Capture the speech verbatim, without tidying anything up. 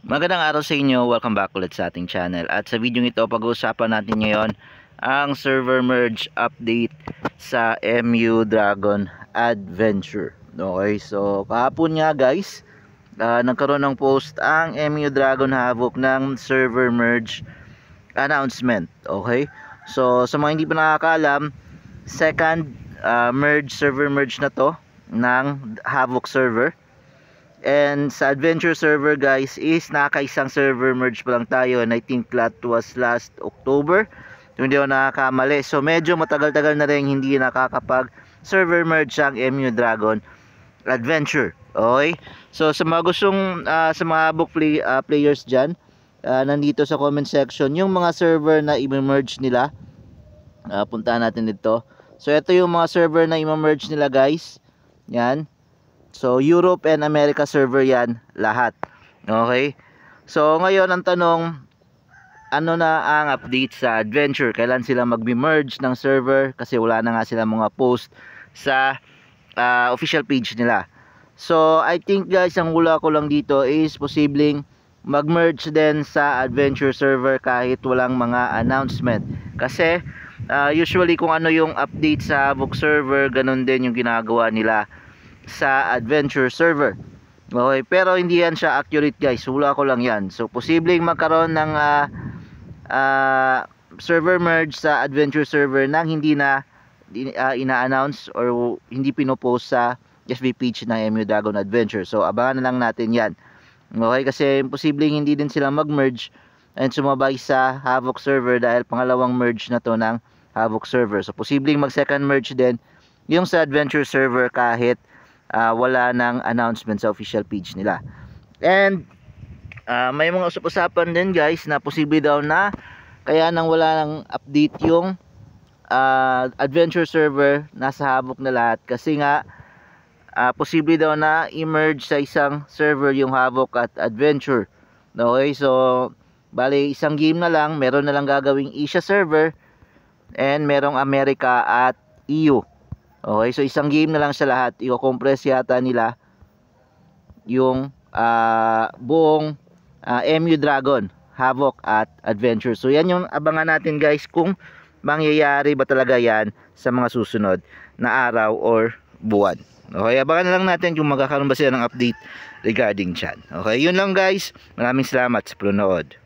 Magandang araw sa inyo, welcome back ulit sa ating channel. At sa video ito, pag-uusapan natin ngayon ang server merge update sa M U Dragon Adventure. Okay, so kahapon nga guys, uh, nagkaroon ng post ang M U Dragon Havoc ng server merge announcement. Okay, so sa mga hindi pa nakakaalam, second uh, merge server merge na to ng Havoc server. And sa adventure server guys is nakaisang server merge pa lang tayo, and I think that was last October kung hindi ako nakakamali. So medyo matagal-tagal na rin hindi nakakapag server merge ang M U Dragon Adventure. Okay, so sa mga gustong uh, sa mga book play, uh, players dyan, uh, nandito sa comment section yung mga server na i-merge nila. uh, puntahan natin dito. So ito yung mga server na i-merge nila guys. Yan. So Europe and America server yan lahat. Okay, so ngayon ang tanong, ano na ang update sa adventure? Kailan sila magbi-merge ng server? Kasi wala na nga sila mga post sa uh, official page nila. So I think guys, ang hula ko lang dito is posibleng mag-merge din sa adventure server kahit walang mga announcement. Kasi uh, usually kung ano yung update sa Havoc server, ganun din yung ginagawa nila sa adventure server. Okay, pero hindi yan siya accurate guys, hula ko lang yan. So posibleng magkaroon ng uh, uh, server merge sa adventure server nang hindi na uh, ina-announce or hindi pinopost sa F B page ng M U Dragon Adventure. So abangan na lang natin yan. Okay, kasi posibleng hindi din sila mag-merge and sumabay sa Havoc server dahil pangalawang merge na to ng Havoc server. So posibleng mag second merge din yung sa adventure server kahit Uh, wala nang announcement sa official page nila. And uh, may mga usap-usapan din guys na posible daw na kaya nang wala nang update yung uh, adventure server, nasa Havoc na lahat kasi nga uh, posible daw na i-merge sa isang server yung Havoc at adventure. Okay, so bali isang game na lang, meron na lang gagawing Asia server and merong America at E U. Okay, so isang game na lang sa lahat. I-compress yata nila yung uh, buong uh, M U Dragon, Havoc at Adventure. So yan yung abangan natin guys, kung mangyayari ba talaga yan sa mga susunod na araw or buwan. Okay, abangan na lang natin kung magkakaroon ba sila ng update regarding chan. Okay, yun lang guys. Maraming salamat sa panonood.